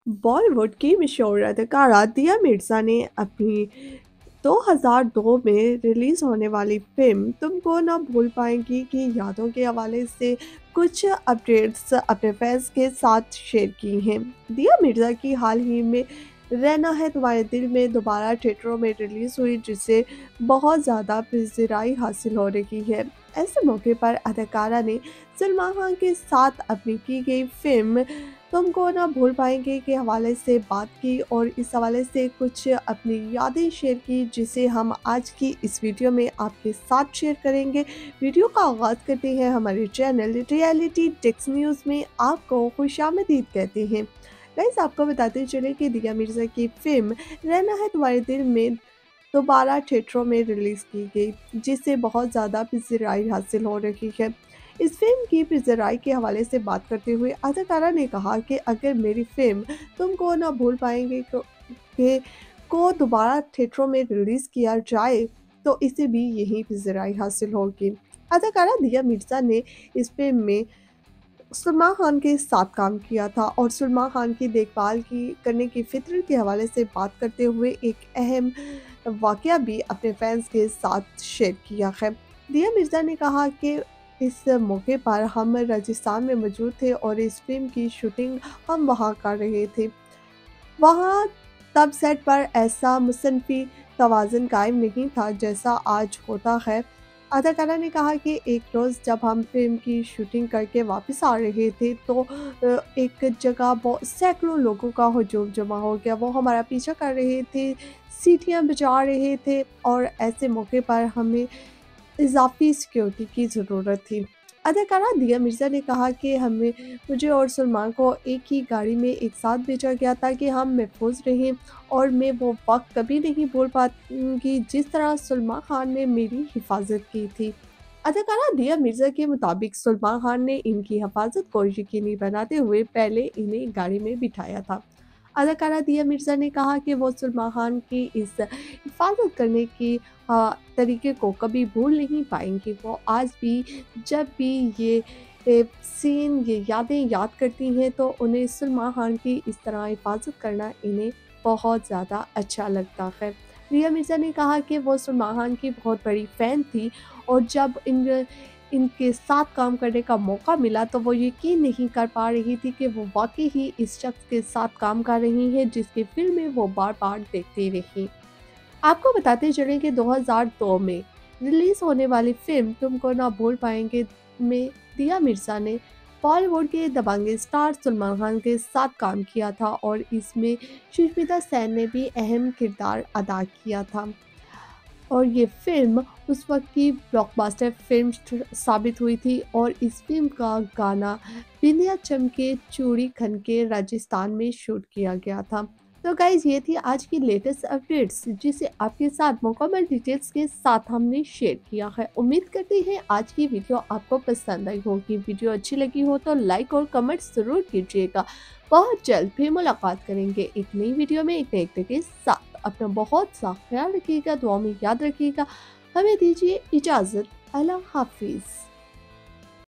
बॉलीवुड की मशहूर अदाकारा दिया मिर्ज़ा ने अपनी 2002 में रिलीज़ होने वाली फ़िल्म तुमको ना भूल पाएँगी की यादों के हवाले से कुछ अपडेट्स अपने फैन्स के साथ शेयर की हैं। दिया मिर्ज़ा की हाल ही में रहना है तुम्हारे दिल में दोबारा थिएटरों में रिलीज़ हुई, जिसे बहुत ज़्यादा पज़ीराई हासिल हो रही है। ऐसे मौके पर अदाकारा ने सलमान खान के साथ अपनी की गई फ़िल्म तुमको ना भूल पाएँगे के हवाले से बात की और इस हवाले से कुछ अपनी यादें शेयर की, जिसे हम आज की इस वीडियो में आपके साथ शेयर करेंगे। वीडियो का आगाज़ करते हैं हमारे चैनल रियलिटी टिक्स न्यूज़ में आपको खुशामदीद कहते हैं। गाइस, आपको बताते चलें कि दिया मिर्ज़ा की फ़िल्म रहना है तुम्हारे दिल में दोबारा थिएटरों में रिलीज़ की गई, जिससे बहुत ज़्यादा पज़ीराई हासिल हो रही है। इस फ़िल्म की पज़ीराई के हवाले से बात करते हुए अदाकारा ने कहा कि अगर मेरी फ़िल्म तुमको ना भूल पाएँगे को दोबारा थिएटरों में रिलीज़ किया जाए, तो इसे भी यही पज़ीराई हासिल होगी। अदाकारा दिया मिर्ज़ा ने इस फ़िल्म में सलमान खान के साथ काम किया था और सलमान खान की देखभाल की करने की फ़िक्र के हवाले से बात करते हुए एक अहम वाक़या भी अपने फैन्स के साथ शेयर किया है। दिया मिर्ज़ा ने कहा कि इस मौके पर हम राजस्थान में मौजूद थे और इस फ़िल्म की शूटिंग हम वहाँ कर रहे थे। वहाँ तब सेट पर ऐसा मुसन्फ़ी तवाज़ुन कायम नहीं था जैसा आज होता है। अदाकारा ने कहा कि एक रोज़ जब हम फ़िल्म की शूटिंग करके वापस आ रहे थे तो एक जगह सैकड़ों लोगों का हुजूम जमा हो गया। वो हमारा पीछा कर रहे थे, सीटियाँ बजा रहे थे और ऐसे मौके पर हमें इज़ाफ़ी सिक्योरिटी की ज़रूरत थी। अदाकारा दिया मिर्ज़ा ने कहा कि मुझे और सलमान को एक ही गाड़ी में एक साथ भेजा गया ताकि हम महफूज़ रहें और मैं वो वक़्त कभी नहीं भूल पाऊँगी जिस तरह सलमान खान ने मेरी हिफ़ाज़त की थी। अदाकारा दिया मिर्ज़ा के मुताबिक सलमान खान ने इनकी हिफ़ाज़त को यकीनी बनाते हुए पहले इन्हें गाड़ी में बिठाया था। अदाकारा दिया मिर्ज़ा ने कहा कि वो सलमान खान की इस हिफ़ाज़त करने की तरीके को कभी भूल नहीं पाएँगी। वो आज भी जब भी ये सीन, ये यादें याद करती हैं तो उन्हें सलमान खान की इस तरह हिफ़ाज़त करना इन्हें बहुत ज़्यादा अच्छा लगता है। रिया मिर्ज़ा ने कहा कि वो सलमान खान की बहुत बड़ी फ़ैन थी और जब इनके साथ काम करने का मौका मिला तो वो यकीन नहीं कर पा रही थी कि वो वाक़ई ही इस शख़्स के साथ काम कर रही हैं जिसकी फ़िल्में वो बार-बार देखती रहीं। आपको बताते चलें कि 2002 में रिलीज़ होने वाली फ़िल्म तुमको ना भूल पाएँगे में दिया मिर्ज़ा ने बॉलीवुड के दबंग स्टार सलमान खान के साथ काम किया था और इसमें सुष्मिता सेन ने भी अहम किरदार अदा किया था। और ये फ़िल्म उस वक़्त की ब्लॉकबस्टर फ़िल्म साबित हुई थी और इस फ़िल्म का गाना बिंदिया चमके चूड़ी खनके राजस्थान में शूट किया गया था। तो गाइज़, ये थी आज की लेटेस्ट अपडेट्स जिसे आपके साथ मुकम्मल डिटेल्स के साथ हमने शेयर किया है। उम्मीद करते हैं आज की वीडियो आपको पसंद आई होगी। वीडियो अच्छी लगी हो तो लाइक और कमेंट ज़रूर कीजिएगा। बहुत जल्द फिर मुलाकात करेंगे एक नई वीडियो में एक नए के साथ। अपना बहुत सा ख्याल रखिएगा, दुआ में याद रखिएगा। हमें दीजिए इजाज़त। अल्लाह हाफ़िज़।